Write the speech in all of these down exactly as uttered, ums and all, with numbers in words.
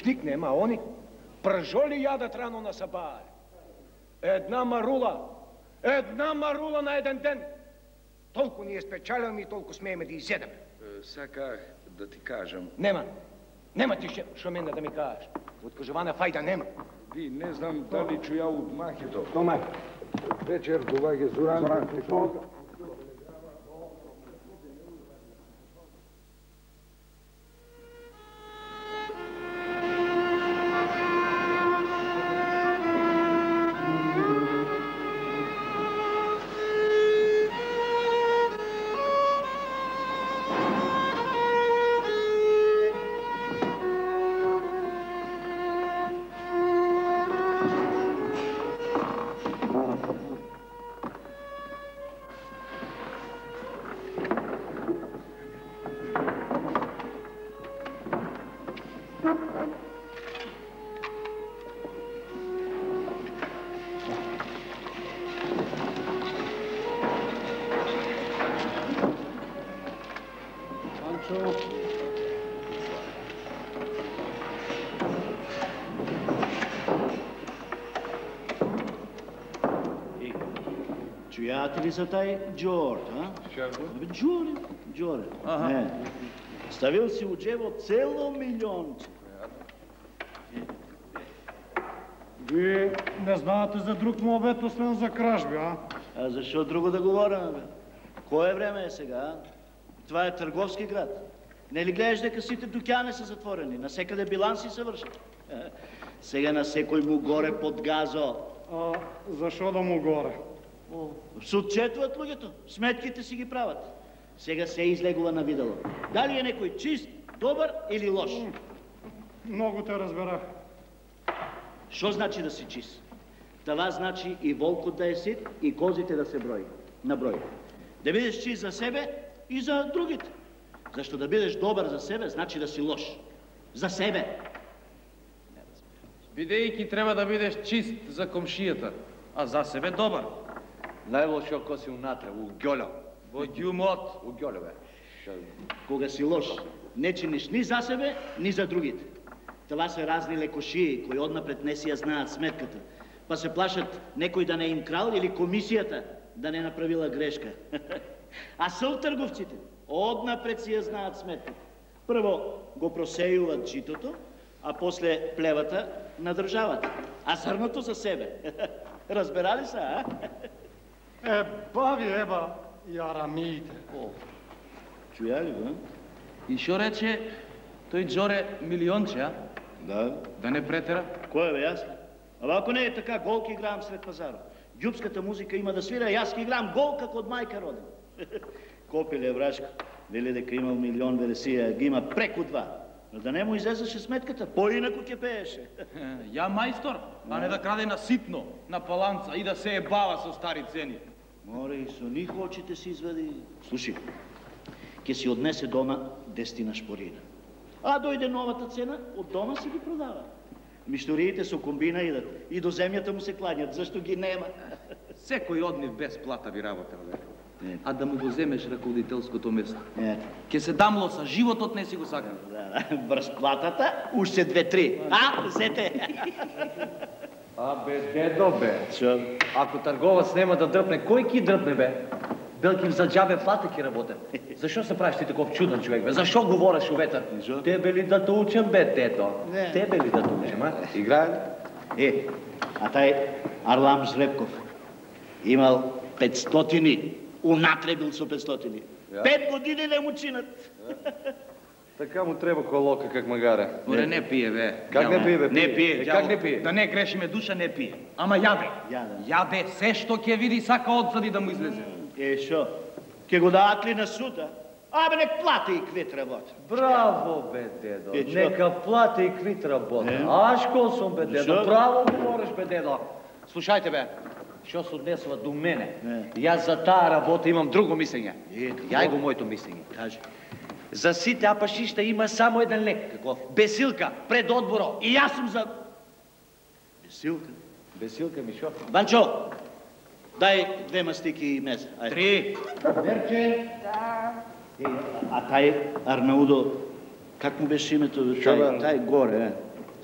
рушник нема, они пържоли ядат рано на сабар. Една марула, една марула на един ден. Толку ни е спечален и толку смееме да изедеме. Саках да ти кажам. Нема. Нема ти шо мене да ми кажеш. Откажувана файда нема. Би, не знам дали чуя от махето. Што мах? Вечер доваѓа Зоран. Чуяте ли за taj Джордж, а? Шарго? Джоре, Джоре. Не. Ставил си у джево цело милионче. Вие не знаете за друг му обед, освен за кражби, а? А защо друго да говорим, бе? Кое време е сега? Това е търговски град. Не ли гледаш дека сите дукяни са затворени? Насекъде биланси се вършат. Сега на секой му горе под газо. А защо да му горе? Се отчетват луѓето, сметките си ги правят. Сега се излегува на видало. Дали е некој чист, добър или лош? Много те разберах. Що значи да си чист? Това значи и волкот да е сит, и козите да се брои. На брой. Да бидеш чист за себе и за другите. Защо да бидеш добър за себе, значи да си лош. За себе. Бидејќи треба да бидеш чист за комшијата, а за себе добар. Најлошо ко си унатре, у ѓоло. Во ѓумот. У ѓоло, бе. Кога си лош, не чиниш ни за себе, ни за другите. Това са разни лекошии, кои однапред не си я знаат сметката. Па се плашат некој да не им крал или комисията да не направила грешка. А сълтърговците однапред си я знаат сметката. Прво го просеюват житото, а после плевата на държавата. А зърното за себе. Разбирали са, а? Е, бави, еба, ярамиите. О, чуя ли, бе? И шо рече тој Джоре милионче, а? Да. Да не претера? Кой е, бе, аз? Ама ако не е така, голки играем сред пазара. Джубската музика има да свира, и аз ги играем гол, како од майка роден. Копиле, врашко, вели дека имал милион вересија, ги има преку два. Но да не му излезеше сметката, по-инако ќе пееше. Ја мајстор, а не да краде на ситно, на паланца и да се ебава со стари цени. Море, и со них очите си извади. Слушай, ќе си однесе дома десетина шпорина. А дойде новата цена, од дома си ги продава. Мишториите со комбина идат и до земјата му се кланят, зашто ги нема. Секој од нив без плата би работел, бе. А да му го земеш раководителското место. Не. Ке се дамлоса, животот не си го сакам. Да, да, брз платата, уште две-три. А, зете. Абе, дедо, бе. Шо? Ако търговец нема да дръпне, кой ки дръпне, бе? Белкив за джабе плата ки работя. Защо се правиш ти таков чуден човек, бе? Защо говориш у ветър? Тебе ли да те учим, бе, дедо? Не. Тебе ли да те учим, а? Играе ли? Е, а taj Арлам Жребков имал петстотини, унатре бил со петстотини. Пет години не му чинат. Така му треба колока, как магаре. Оре, не пие, бе. Как не пие, бе? Не пие, Е, дявол. как не пие? Да не грешиме душа, не пие. Ама јаде. Јаде. Јаде се што ќе види, сака одзади да му излезе. Е, шо? Ке го дадат ли на суда? Абе, нек плати и квит работа. Браво, бе, дедо. Е, чо? Нека плати и квит работа. Е. Аш кол сум, бе, дедо. Шо? Браво говориш, бе, дедо. Слушайте, бе. Що се отнесва до мене? Не. И аз за тая работа имам друго мислене. Е, какво? Ја го моето мислене. Кажи. За сите апашишта има само еден лек. Каков? Бесилка, пред одборо. И аз съм за... Бесилка. Бесилка, Мишо. Банчо, дай две мастики и меза. Айде. Три. Верче. Да. Е, а тай Арнаудо, как му беше името? Шо, Тай, бе? тай горе, е.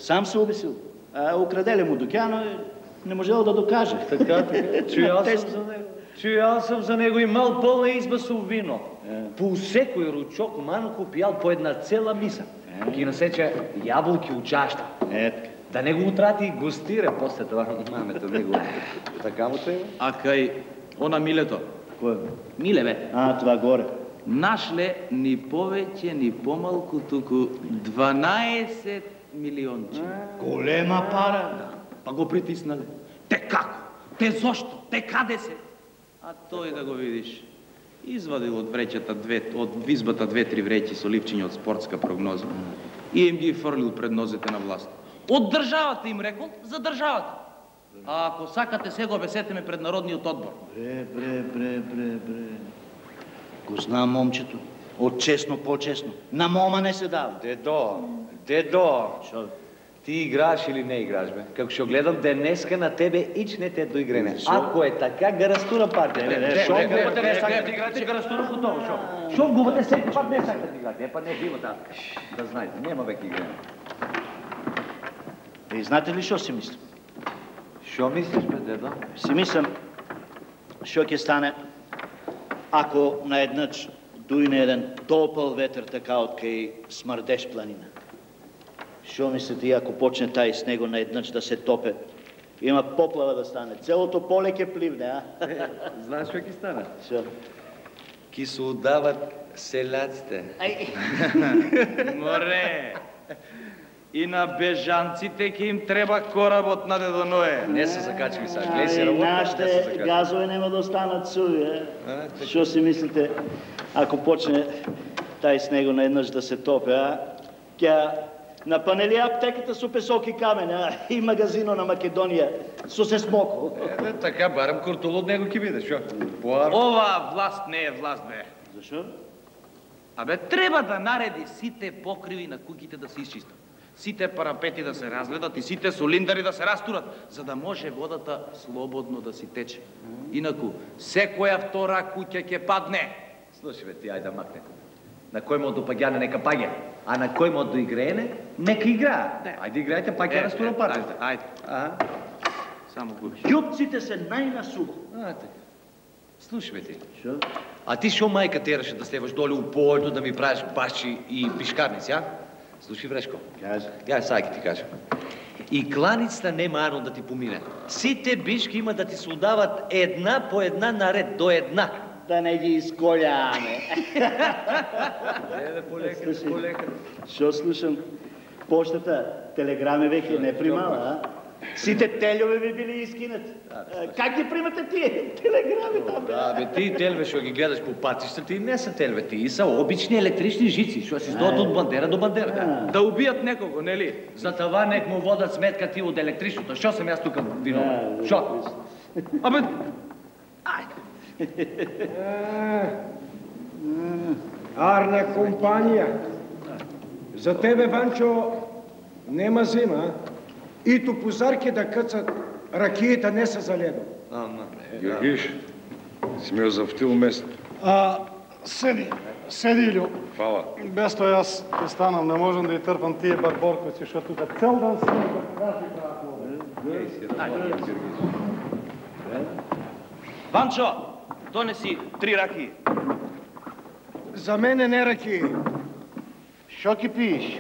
Сам се обесил. А украделя му докяна и не можел да докаже. Така, така. Чуял съм за него. Чуял съм за него, имал пълна изба со вино. По секој ручок манко пиял по една цела миса. Ги насече јаболки у чашта. Етка. Да не го утрати и гостира после това мамето него. Така му треба? А кај она Милето? Кој? Миле, бе. А, това горе. Нашле ни повеќе, ни помалку, туку дванаесет милионче. Голема пара. Да. Па го притиснале. Те како? Те зошто? Те каде се? А тој да го видиш. Извадил од вреќата две, од избата две-три вреќи со ливчиња од спортска прогноза и им ги фрлил пред нозете на власт. Од државата им рекол, за државата. А ако сакате, се го обесетеме пред Народниот одбор. Бре, бре, бре, бре, бре. Го знам момчето. Од честно по-честно. На мома не се дава. Дедо, дедо. Шо? Ти играш или не играш, бе? Како што гледам денеска на тебе ич не те доигрене. Шо? Ако е така, гарастура партија. Шо губате не сакате да играете, гарастура готово, шо? Шо губате секој пат не сакате да играете? Е, па не бива така. Да знаете, нема веќе игрене. И знаете ли шо си мислам? Шо мислиш, бе, дедо? Си мислам, шо ќе стане ако наеднъж дуйне еден топъл ветер така от кај Смърдеш планина. Шо мислите, ако почне тај снего наеднъж да се топе? Има поплава да стане. Целото поле ќе пливне, а? Е, знаеш што ќе стане? Шо? Ки се удават селяците. Море! И на бежанците ќе им треба коработ на Дедо Ное. Не се закачи сега. Гледай Ай, се работа, не се нашите закачи. газове нема да останат суви, е? А, така. Шо си мислите, ако почне тај снего наеднъж да се топе, а? Ќе напанели аптеката со песок и камен, а? И магазино на Македонија со се смоко. Е, бе, така, барам куртул од него ќе биде, шо? Поар... Ова власт не е власт, бе. Зашо? Абе, треба да нареди сите покриви на куќите да се исчистат. Сите парапети да се разгледат и сите солиндари да се растурат, за да може водата слободно да си тече. Инаку, секоја втора куќа ќе падне. Слушай, бе, ти, ајде да макне. На кој мод допаѓане, нека паѓа. А на кој мод доигрене, нека игра. Ајде играјте, пак ја растура партията. Ајде, А? само губиш. Ѓупците се најнасуво. А, така. Слушай, бе, ти. Шо? А ти шо мајка тераше да стеваш доле у полето да ми правиш башчи и пишкарници, а? Слушай, Врешко. Кажи. Ја сега ќе ти кажам. И кланицата нема ано да ти помине. Сите бишки има да ти се удават една по една наред, до една. Да не ги изколяме. Еве, полека, Слушай. полека. Шо слушам? Поштата, телеграме веќе не примала, а? Сите телјове ви били искинати. Как ги примате тие телеграми там? Да, бе, ти телве што ги гледаш по патишта, ти не са телве, ти са обични електрични жици, што се издоат од бандера до бандера. Да убијат некого, нели? За това нек му водат сметка ти од електричното. Што сам јас тука виновен? Што? Абе, Арна компанија. За тебе, Ванчо, нема зима. Ито позарки да къцат, ракиите не са за ледо. Ама, Георгиш, си ме завтил место. А, седи, седи, Илю. Фала. Без тоа јас ќе станам, не можам да ја трпам тие барборковци, што тука цел ден си кажи прават. Ванчо, донеси три ракии. За мене не ракии. Шо ќе пиеш?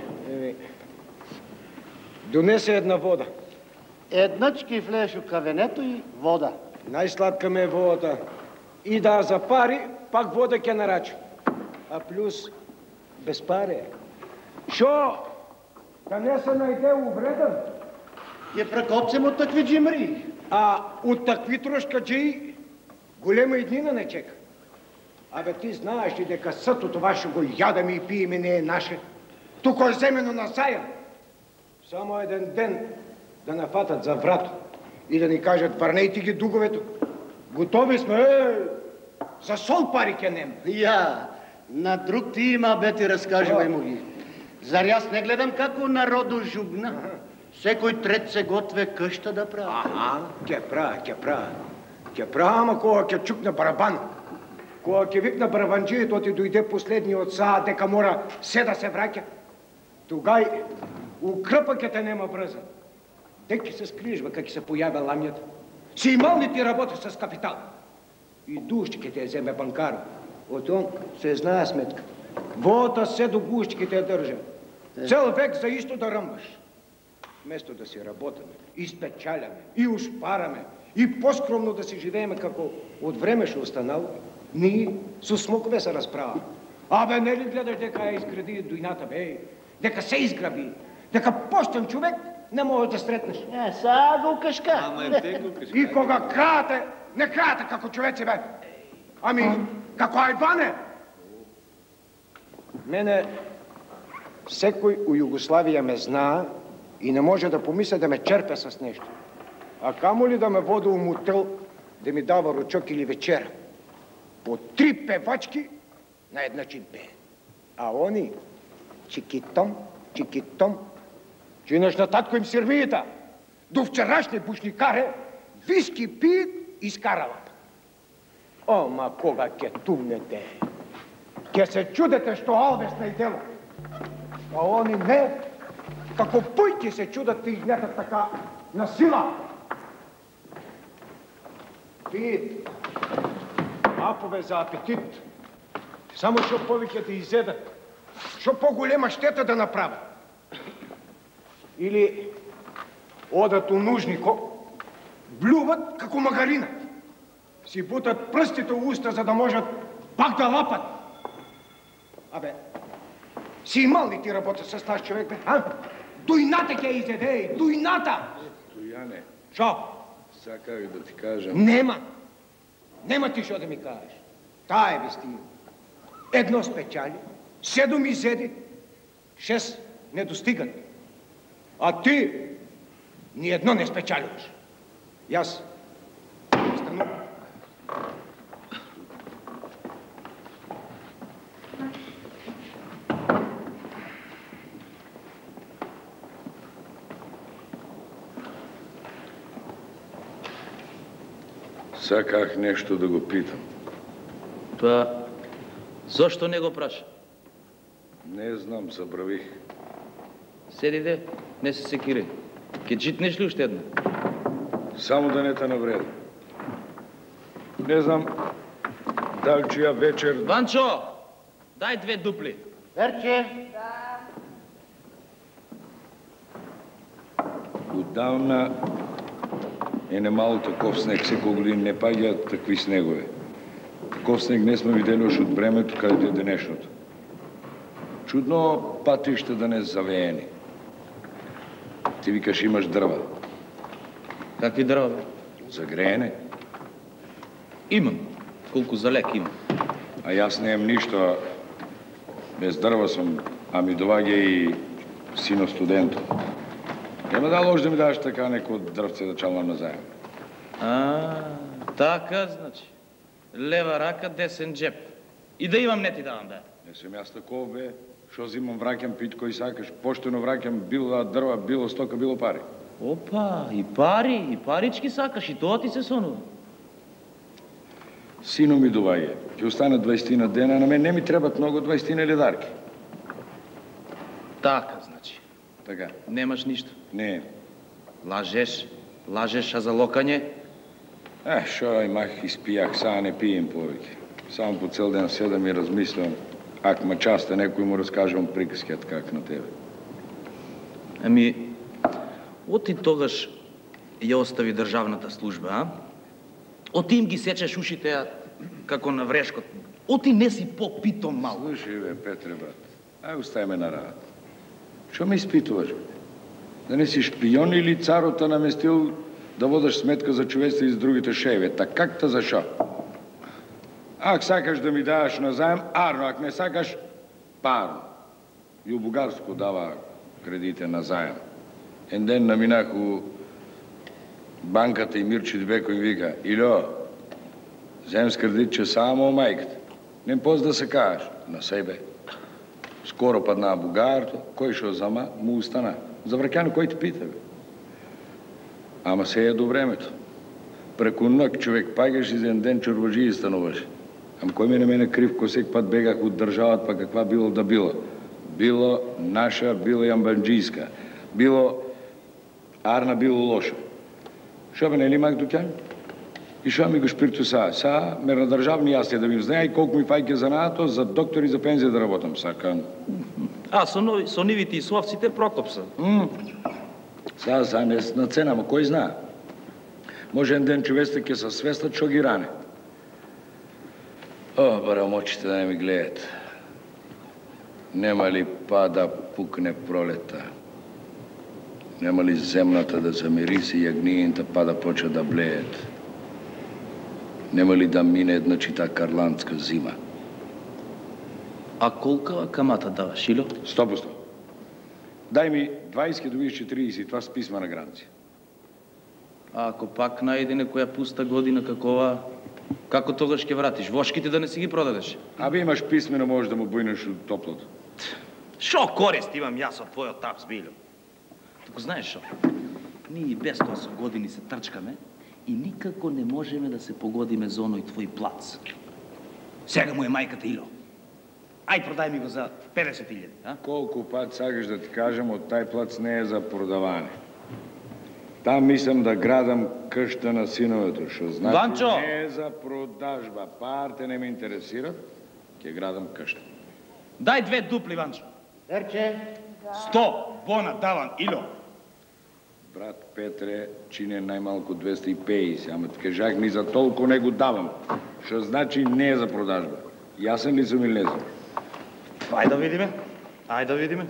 Донесе една вода. Еднач ќе влезеш у кавенето и вода. Най-сладка ми е водата. И да запари, пак вода ќе нарача. А плюс, без пари. Шо? Да не се најде увреден? Ќе прекопцем од такви джимри. А от такви трошкаджи голема иднина не чека. Абе ти знаеш ли дека съто това ще го ядаме и пиеме не е наше? Тук е земено на сая. Само един ден да нафатат за врато и да ни кажат върнейте ги дуговето. Готови сме, е, за сол пари ке нем. Ја, на друг ти има, бе ти разкажувай му ги. Зар јас не гледам како народу жугна? Секој трет се готве къща да прави. Аха, ке права, ке права. Ке права, ама кога ке чукна барабан. Кога ке викна барабанджието ти дойде последниот саат дека мора се да се враќа. Тугај У кръпъката нема връза. Деки се скриеш, бе, как се появя ламята. Си имал ли ти работа с капитал? И душчики те вземе банкар. От он се знае сметка. Вота се до гущики те държа. Цел век за исто да ръмбаш. Вместо да си работаме, и спечаляме, и ушпараме, и по-скромно да си живееме, како от време ще останало, ние с смокове се разправа. Абе, не ли гледаш дека я изгради дойната, бе? Дека се изграби, дека почтен човек не може да сретнеш. Не, са го кашка. Ама е те го кашка. И кога краете, не краете како човеци, бе. Ами, како айване. Мене секој у Югославија ме знае и не може да помисля да ме черпе с нещо. А камо ли да ме води у мотел, да ми дава ручок или вечера. По три певачки на една читбе. А они чикитом, чикитом, чинеш на татко им сервиета. До вчерашни бушникаре виски пият и скаралат. О, ма кога ке тумнете? Ке се чудете, що Алвес не дело. А они не, како пуйки се чудат да измятат така на сила. Пият апове за апетит. Само шо повеќе да изедат, шо по-голема щета да направят. Или одат у нужнико, блюват како магарина. Си бутат пръстите у уста, за да можат пак да лапат. Абе, си имал ли ти работа с наш човек, бе? А? Дойната ке изеде, дойната! Стояне, Шо? саках да ти кажа. Нема. Нема ти шо да ми кажеш. Тая е вестина. Едно спечали, седом изеди, шест не достигат. А ти ни едно не спечаливаш. И аз стану. Саках нещо да го питам. Па, зошто не го праша? Не знам, забравих. Седи де, не се секири. Ке читнеш ли още една? Само да не те навреда. Не знам, дали чия вечер... Ванчо, дай две дупли. Верче, Отдавна е немало таков снег. Секој година не паѓаат такви снегове. Таков снег не сме видели още от времето, където е денешното. Чудно пътища да не завеени. Ти викаш, имаш дърва. Какви дърва, бе? За греене. Имам. Колко за лек имам. А аз не имам нищо, а без дърва съм. Ами доваѓа и сино студенто. Нема да лош да ми даваш така неко дръвце да чалвам назаем. А, така, значи. Лева рака, десен джеп. И да имам, не ти давам, да. Не съм аз таков, бе. Шо взимам, вракям пит кой сакаш. Поштено вракям, било дрва, било стока, било пари. Опа, и пари, и парички сакаш, и тоа ти се сонува. Сино ми доваѓа. Ќе остана дваесетина дена, на мен не ми требат много дваесетина ледарки. Така, значи. Така. Немаш нищо. Не. Лажеш, лажеш, а за локање? Е, шо имах, изпиях, сега не пием повеќе. Само по цел ден седам и размислям, ак ма часта некој му разкажам приказкият как на тебе. Ами, оти тогаш ја остави државната служба, а? Оти им ги сечеш ушите, а, како на врешкот. Оти не си попитом мал. Слушай, бе, Петре, брат, ај остави ме на работа. Шо ме изпитуваш, бе? Да не си шпион или царота наместил да водаш сметка за човеците и за другите шееве? Так как та за шо? Ак сакаш да ми даваш назаем, арно, ак не сакаш, парно. И у Бугарско дава кредите назаем. Ен ден наминах у банката и Мирчо Дибеко им вика, Илио, взем с кредит, че само майката. Не поз да се кажеш на себе. Скоро падна Бугарто, кой шо зама, му остана. За вракяно кой ти пита, бе? Ама се е до времето. Преко нък човек пагаш и за един ден чорважии стануваш. Ама кой ме на мене крив, ко всеки път бегах от държавата, па каква било да било. Било наша, било ямбанджийска. Било, Арна било лошо. Шо бе, нели имах дуќан? И шо ми го шпирту са? Са, ме на државни јас да ми знае и колку ми фајке за наато, за доктор и за пензија да работам, сакам. А, со, нови, со нивите и словците Прокоп са. М. Са, са, не на цена, ма кој знае? Може еден ден човеците ќе се свестат шо ги ране. О, барам очите да не ми гледат. Нема ли па да пукне пролета? Нема ли земната да замириси и јагнијите па да почне да блеят? Нема ли да мине една чита карландска зима? А колка камата даваш, Ило? Сто по сто. Дај ми двајсет, добиеш четириесет, това с писма на граници. А ако пак најде некоја пуста година какова, како тогаш ќе вратиш? Вошките да не си ги продадеш? Абе имаш писмено, можеш да му бујнеш од топлото. Шо корист имам јас од твојот тапс, Било? Туку знаеш шо? Ние и без тоа со години се трчкаме и никако не можеме да се погодиме за оној твој плац. Сега му е мајката Ило. Ај, продај ми го за педесет илјади, а? Колку пат сакаш да ти кажам, од тај плац не е за продаване. Там мислам да градам къща на синовето, шо значи Ванчо! не е за продажба. Парте не ме интересират, ќе градам къща. Дај две дупли, Ванчо. Ерче, Сто бона давам, Ило. Брат Петре, чине најмалку двеста и петдесет, ама ти кажах, ни за толку не го давам. Шо значи не е за продажба. Јасен ли сум или не сум? Ајде да видиме. Ајде да видиме.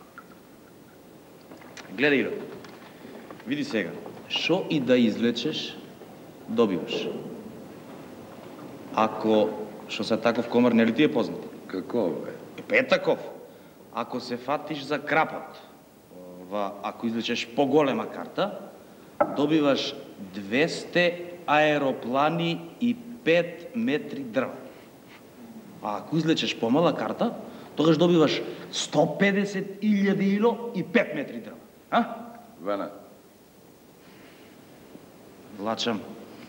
Гледај, Ило. Види сега. Шо и да извлечеш, добиваш. Ако, шо се таков комар, нели ти е познат? Како бе? Епе е таков. Ако се фатиш за крапот, ова, ако извлечеш поголема карта, добиваш двесте аероплани и пет метри дрва. А ако излечеш помала карта, тогаш добиваш сто педесет илјади Ило и пет метри дрва. А? Вана. Влачам.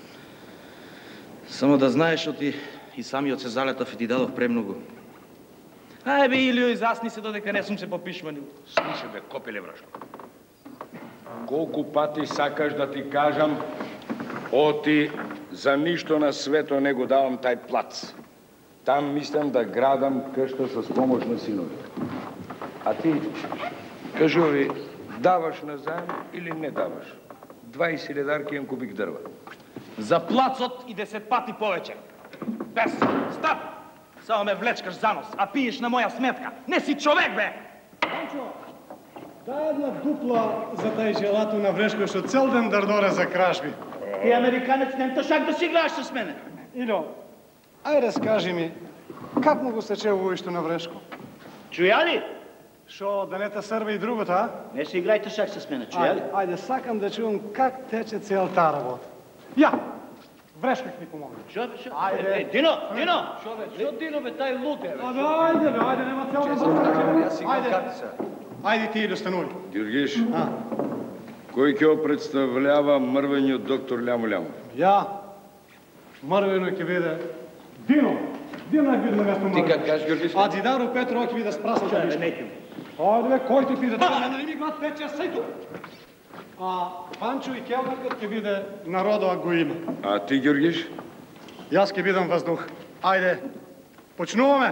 Само да знаеш, оти и самиот се залетав и ти дадов премногу. Ај бе, Илио, изасни се додека не сум се попишманил. Слушай бе, копеле врашко. Колку пати сакаш да ти кажам, оти за ништо на свето не го давам тај плац. Там мислам да градам къща с помощ на синовите. А ти, кажуви, даваш на заем или не даваш? двајсет илјадарки имам кубик дрва. За плацот и десет пати повеќе. Без, стап! Само ме влечкаш за нос, а пиеш на моја сметка. Не си човек, бе! Панчо, дај една дупла за тај желато на Врешко, што цел ден дардоре за кражби. Ти американец не тошак да си играеш с мене. Ило, ајде скажи ми, как му го сече воишто на Врешко? Чуја ли? Шо, да не те сърва и другото, а? Не си играј тошак с мене, чуја ли? Ајде, ајде, сакам да чувам как тече целта работа. Ја, Врешко ќе ни помогне. Шо, шо? Ајде. Е, Дино, Дино! Шо бе, шо Дино бе, тај луд е, бе? Ајде, ајде, бе, ајде, нема цел да Ајде, ајде ти, Ило, стануј. Георгиш, кој ќе го представлява мрвењот доктор Лямо Лямо? Ја, мрвено ќе биде Дино. Дино ќе биде на место мрвено. Ти как кажеш, Георгиш? А Дидаро Петро ќе биде спрасал да вишка. Ајде, бе, кој ти биде? Да, не ми град пече сајто. А Панчо и Келнакът ќе биде народова го има. А ти, Георгиш? Јас ќе бидам въздух. Ајде, почнуваме.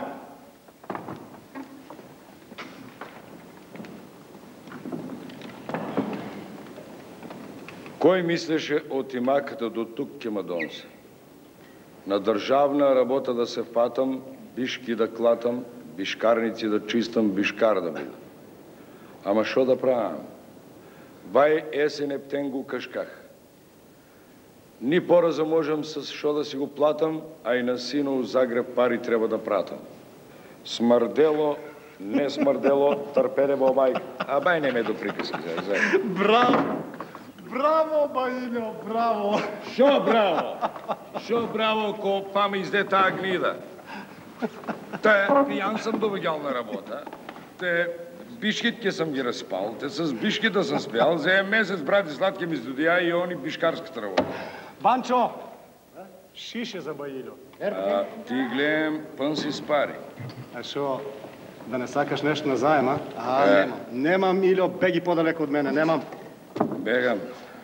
Кој мислеше од имаката до тук ќе ма донесе? На државна работа да се фатам, бишки да клатам, бишкарници да чистам, бишкар да бидам. Ама шо да правам? Вај есен ептен го кашках. Ни пораза можам с шо да си го платам, а и на сино у Загреб пари треба да пратам. Смрдело, не смрдело, трпене бабај. А бај не ме до приказки, зај. Браво! Браво, Бајино, браво! Шо браво? Шо браво, ко паме изде таа гнида? Те, пијан сам довеѓал на работа. Те, бишките сам ги распал. Те с бишките сам спял. За един месец брати сладки ми студија и они бишкарската работа. Ванчо! Шише за Бајино. А ти гледам, пън си спари. А шо? Да не сакаш нещо на заема? А, Е. немам. Немам, Илио, беги по-далеко от мене, немам. Бегам.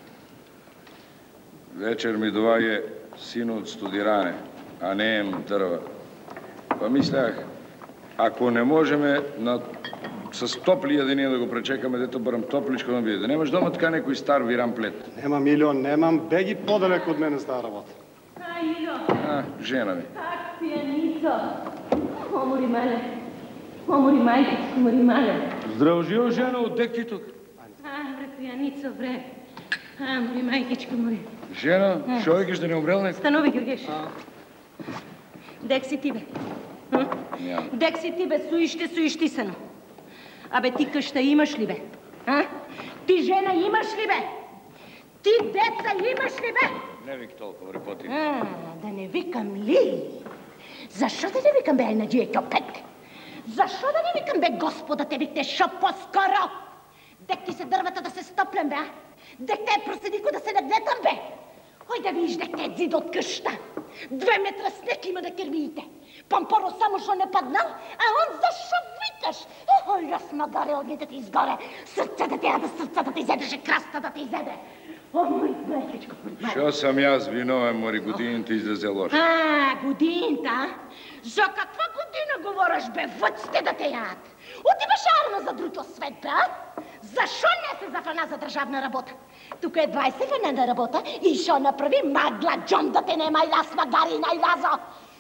Вечер ми доаѓа син од студиране, а не ем дрва. Па мислях, ако не можеме на... с топли јадење да го пречекаме, дето барам топличко да биде. Да немаш дома така некој стар виран плет. Немам, Илио, немам, беги по-далеко от мене за тази работа. А, Илио. А, жена ми. Так, пијаница. Омори мале. Омори мајкичко, омори мале. Здраво живо, жена, одек ти тук? А, бре, пијаница, бре. А, мори мајкичко, мори. Жена, шо викаш да не умрел некој? Станови, Георгеш. Дек си ти, бе? М? Нямам. Дек си ти, бе, суище, суиштисано. Абе, ти къща имаш ли, бе? А? Ти жена имаш ли, бе? Ти деца имаш ли, бе? Не вик толкова, репоти. А, да не викам ли? Защо да не викам, бе, Айнаджие Кьопек? Защо да не викам, бе, Господа те викте, шо по-скоро? Дек ти се дървата да се стоплям, бе, а? Дек те е проседико да се нагледам, бе? Ой, да видиш, дек те е зид от къща. Две метра снег има да кервиите. Пампоро само шо не паднал, а он защо викаш? Ой, раз магаре огните ти изгоре. Сърце да ти яде, сърце да ти изедеше, краста да ти изеде. О, мой майкичко, мой майкичко. Шо сам јас виновен, мори, годините излезе лошо. А, годината? За каква година говориш, бе, въците да те яд? Отиваш арма за друго свет, бе, а? Защо не се зафана за държавна работа? Тук е двайсет фана на работа и шо направи магла Джон да те нема и аз магари и най-лазо.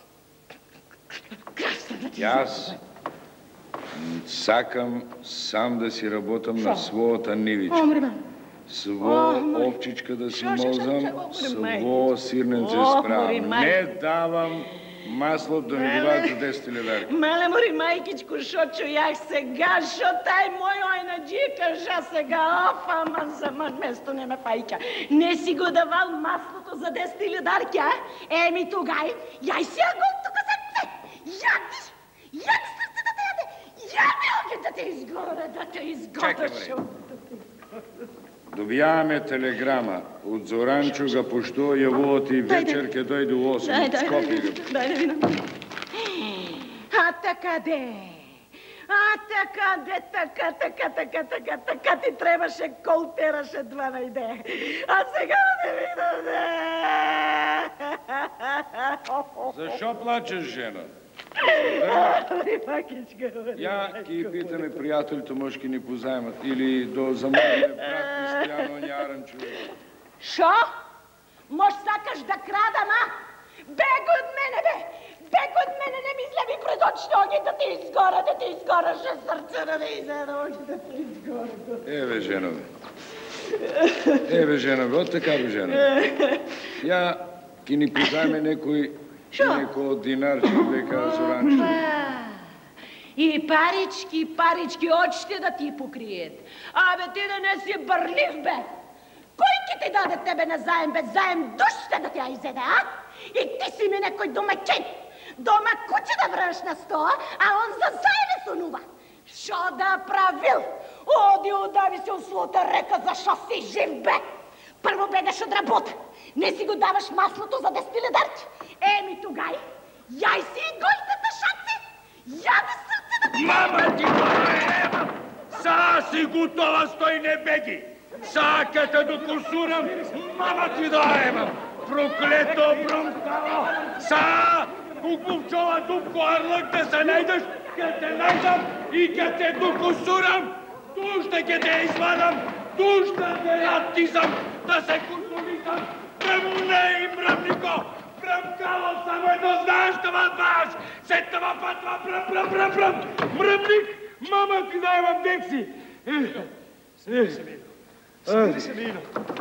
Јас сакам сам да си работам на својата нивичка. Омри, бе. Сво овчичка да си Шо, шо, шо, молзам, шо, шо, сво сирненце О, справам. мори, майка. Не давам масло да ми добавят за десет ледарки. Мале, мори, майкичко, шо чуях сега, шо тай мой Айнаджие кажа сега, оф, ама за мъж место не ме пайка. Не си го давал маслото за десет ледарки, а? Еми тогай, яй си агол тук за те. Яди, яди сърце да те яде, яди оги да те изгоре, да те изгоре. Чакай, Добијаваме телеграма од Зоранчо га поштува јавот и вечер ке дојде у осем. Дай, дай, Скопје дай, га. дай да видам. А така де, а така де, така, така, така, така, така ти трябваше, кол тераше два найде. А сега да не видам, де. Зашо плачеш, жена? Ја ки питаме пријателите, може ки ни позајмат или до замолиме брат Кристијано Њаранчо. Шо? Мош сакаш да крадам, а? Бег от мене, бе! Бег от мене, не ми излеви пред очите оги да ти изгора, да ти изгора, ще сърце да не изеда оги да ти изгора. Еве, жена, бе. Еве, жена, бе, от така, бе, жена. Ја ки ни позајме некој некој динарче, века Зоранчо. И парички, парички, очите да ти покрият. Абе, ти да не си бърлив, бе! Кой ки ти даде тебе на заем, бе? Заем душите да тя изеде, а? И ти си ми некой домачин. Дома куче да връш на стола, а он за заеме сонува. Шо да правил? Оди удави се услута река, защо си жив, бе? Първо бегаш от работа. Не си го даваш маслото за десет ледарки. Еми тогай, яй си и гойката шапци. Яде сърце да ти... Мама ти доема! Са си готова, стой не беги! Са ката до курсурам, мама ти доема! Проклето бронкало! Са! Кукувчова дупко арлък да се найдеш, ке те найдам и ке те докусурам! Тушта ке те извадам! Тушта те ратизам! Да се курсулисам! Да му не и мръвнико! Бръмкало само едно знаеш това баш! Се това пътва бръм, бръм, бръм, бръм! Мръвник! Мама ти даемам декси! Смири се, Мило. Смири се, Мило.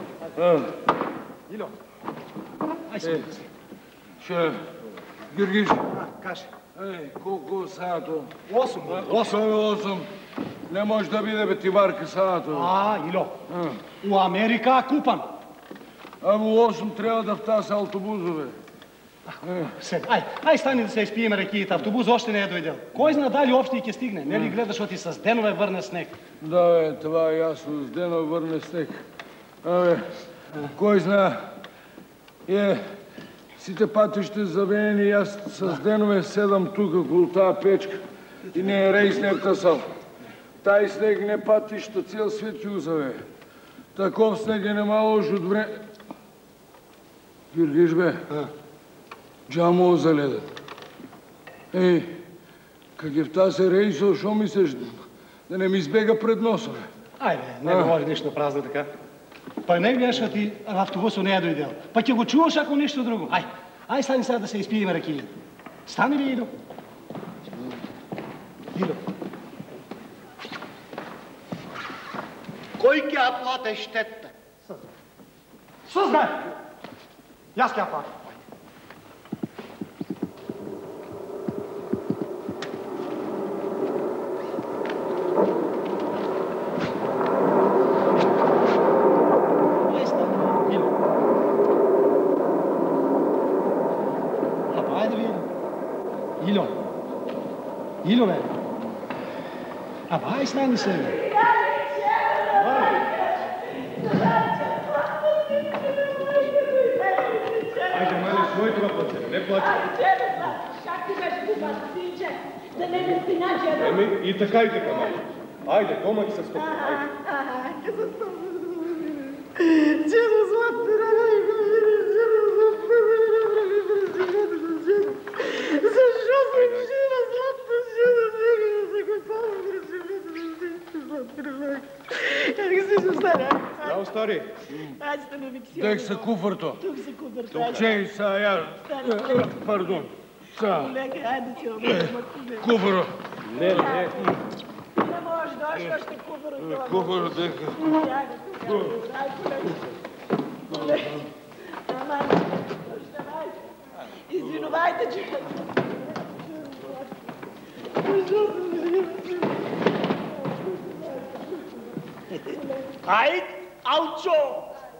Мило. Ай, смири се. Ше, Георгиш, Каже. ей, колко сато? Осум. Осум. Осум. Не може да биде бе ти варка сато. А, Ило. У Америка купан. А во осум трябва да втаса автобузове. Седи, ай, ай стани да се изпиеме рекиите. Автобус още не е дойдел. Кой зна дали още и ке стигне? Не ли гледаш, оти с денове върне снег? Да, бе, това е ясно. С дено върне снег. Абе, кой зна? Е, сите пътища завенени, аз с денове седам тук около тази печка. И не е рейс не втасал. Taj sneg ne pati što cijel svijet uzave. Takov sneg je nemalo už od vre... Virgiš be, džamo zaledat. Ej, kak je v ta se rejso, šo misliš, da ne mi izbega pred nosom? Ajde, не говори нищо празно така. Па не гледаш, а ти автобусът не е дойдел. Па ќе го чуваш, ако нищо друго. Ай, ай стани сега да се изпиеме ракия. Стани ли, Идо? Идо. Кой ќе ја плате штетта? Съзнай! Јас ќе ја платам. Ило. Ило, бе. Абе, ай, стани се, бе. Ajde, mali, svoj това плаче, не плаче. Тебе, брат, как ти беше купат, синче? Да не ме спиначе, бе. Еми, и така, и така, мали. Ajde, дома ти се стопи, ajde. Ага, ке се стопи. Чедо златни ръгай, чедо златни ръгай, защо съм жена златна жена, жена, за какво златни ръгай? Как си ще стане? Здрав, стари. Айде стане викси. Дек са куфърто. Тук са куфърто. Чей са, я... Пардон. Са. Колега, айде си обичам. Куфъро. Не, не. Не можеш, дойш още куфъро. Куфъро, дека. Айде тук, айде колега. Колега. Ама, оставайте. Извиновайте, че... Айд, Алчо!